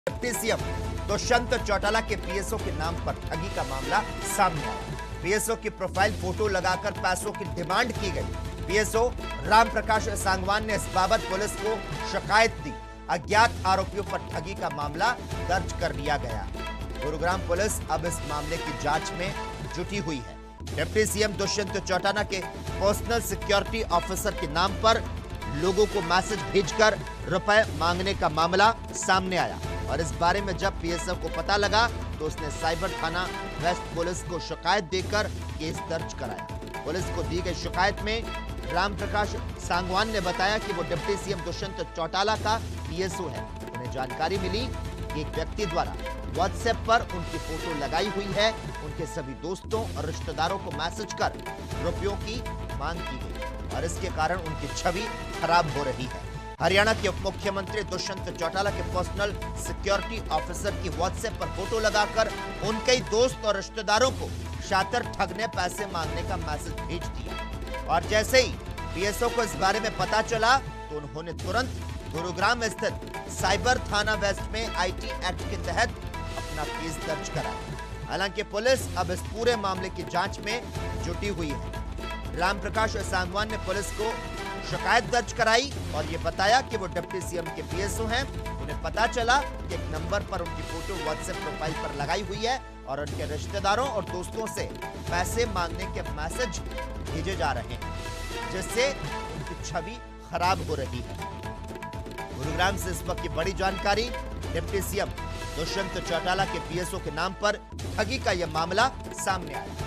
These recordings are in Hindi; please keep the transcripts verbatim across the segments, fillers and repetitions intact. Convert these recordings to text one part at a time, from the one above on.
डिप्टी सीएम दुष्यंत चौटाला के पीएसओ के नाम पर ठगी का मामला सामने आया। पीएसओ की प्रोफाइल फोटो लगाकर पैसों की डिमांड की गई। पीएसओ राम प्रकाश सांगवान ने इस बाबत पुलिस को शिकायत दी। अज्ञात आरोपियों पर ठगी का मामला दर्ज कर लिया गया। गुरुग्राम पुलिस अब इस मामले की जांच में जुटी हुई है। डिप्टी सीएम दुष्यंत चौटाला के पर्सनल सिक्योरिटी ऑफिसर के नाम पर लोगों को मैसेज भेजकर रुपए मांगने का मामला सामने आया और इस बारे में जब पीएसओ को पता लगा तो उसने साइबर थाना वेस्ट पुलिस को शिकायत देकर केस दर्ज कराया। पुलिस को दी गई शिकायत में राम प्रकाश सांगवान ने बताया कि वो डिप्टी सीएम दुष्यंत चौटाला का पीएसओ है। उन्हें जानकारी मिली कि एक व्यक्ति द्वारा व्हाट्सएप पर उनकी फोटो लगाई हुई है। उनके सभी दोस्तों और रिश्तेदारों को मैसेज कर रुपयों की मांग की गई और इसके कारण उनकी छवि खराब हो रही है। हरियाणा के उप मुख्यमंत्री दुष्यंत चौटाला के पर्सनल सिक्योरिटी ऑफिसर की व्हाट्सएप पर फोटो लगाकर उनके ही दोस्त और रिश्तेदारों को शातिर ठग ने पैसे मांगने का मैसेज भेज दिया और जैसे ही पीएसओ को इस बारे में पता चला तो उन्होंने तुरंत गुरुग्राम स्थित साइबर थाना वेस्ट में आईटी एक्ट के तहत अपना केस दर्ज कराया। हालांकि पुलिस अब इस पूरे मामले की जांच में जुटी हुई है। राम प्रकाश सांगवान ने पुलिस को शिकायत दर्ज कराई और ये बताया कि वो डिप्टी सीएम के पीएसओ हैं। उन्हें पता चला कि एक नंबर पर उनकी फोटो व्हाट्सएप प्रोफाइल पर लगाई हुई है और उनके रिश्तेदारों और दोस्तों से पैसे मांगने के मैसेज भेजे जा रहे हैं, जिससे उनकी छवि खराब हो रही है। गुरुग्राम से इस वक्त की बड़ी जानकारी। डिप्टी सीएम दुष्यंत चौटाला के पीएसओ के नाम पर ठगी का यह मामला सामने आया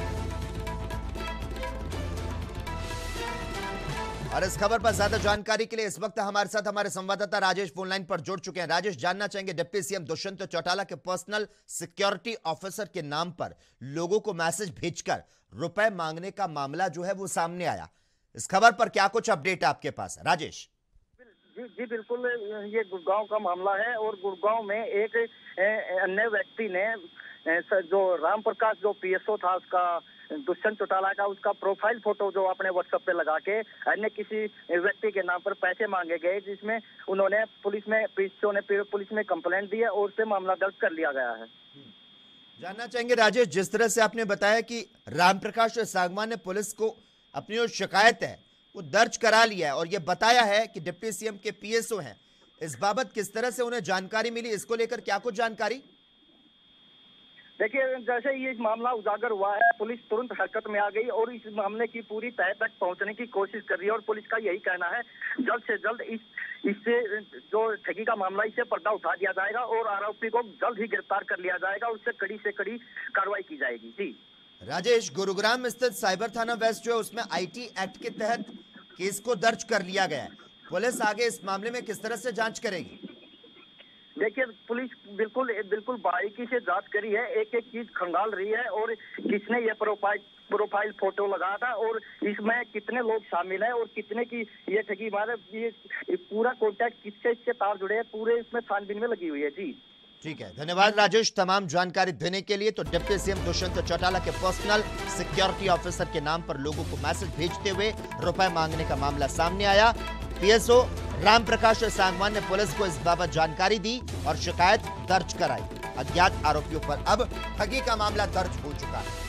और इस खबर पर ज्यादा जानकारी के लिए इस वक्त हमारे साथ हमारे संवाददाता राजेश फोनलाइन पर जुड़ चुके हैं। राजेश, जानना चाहेंगे डिप्टी सीएम दुष्यंत चौटाला के पर्सनल सिक्योरिटी ऑफिसर के नाम पर लोगों को मैसेज भेजकर रुपए मांगने का मामला जो है वो सामने आया। इस खबर पर क्या कुछ अपडेट आपके पास है राजेश? जी जी बिल्कुल, ये गुड़गांव का मामला है और गुड़गांव में एक अन्य व्यक्ति ने जो राम प्रकाश जो पीएसओ था उसका दुष्यंत चौटाला का उसका प्रोफाइल फोटो जो अपने व्हाट्सएप पे लगा के अन्य किसी व्यक्ति के नाम पर पैसे मांगे गए, जिसमें उन्होंने पुलिस में पीएसओ ने पुलिस में कंप्लेंट दी है और उससे मामला दर्ज कर लिया गया है। जानना चाहेंगे राजेश, जिस तरह से आपने बताया कि राम प्रकाश सांगवान ने पुलिस को अपनी जो शिकायत है वो दर्ज करा लिया है और ये बताया है कि डिप्टी सीएम के पीएसओ हैं, इस बाबत किस तरह से उन्हें जानकारी मिली? इसको लेकर क्या कुछ जानकारी? देखिए, जैसे ये मामला उजागर हुआ है पुलिस तुरंत हरकत में आ गई और इस मामले की पूरी तह तक पहुंचने की कोशिश कर रही है और पुलिस का यही कहना है जल्द से जल्द इस इससे जो ठगी का मामला इससे पर्दा उठा दिया जाएगा और आरोपी को जल्द ही गिरफ्तार कर लिया जाएगा, उससे कड़ी से कड़ी कार्रवाई की जाएगी। जी राजेश, गुरुग्राम स्थित साइबर थाना वेस्ट जो है उसमें आईटी एक्ट के तहत केस को दर्ज कर लिया गया है। पुलिस आगे इस मामले में किस तरह से जांच करेगी? देखिए, पुलिस बिल्कुल बिल्कुल बारीकी से जांच करी है, एक एक चीज खंगाल रही है और किसने ये प्रोफाइल प्रोफाइल फोटो लगाया था और इसमें कितने लोग शामिल हैं और कितने की ये ठगी मारे, ये पूरा कॉन्टैक्ट किससे इससे तार जुड़े हैं, पूरे इसमें छानबीन में लगी हुई है। जी ठीक है, धन्यवाद राजेश तमाम जानकारी देने के लिए। तो डिप्टी सीएम दुष्यंत चौटाला के पर्सनल सिक्योरिटी ऑफिसर के नाम पर लोगों को मैसेज भेजते हुए रुपए मांगने का मामला सामने आया। पीएसओ राम प्रकाश सांगवान ने पुलिस को इस बाबत जानकारी दी और शिकायत दर्ज कराई। अज्ञात आरोपियों पर अब ठगी का मामला दर्ज हो चुका है।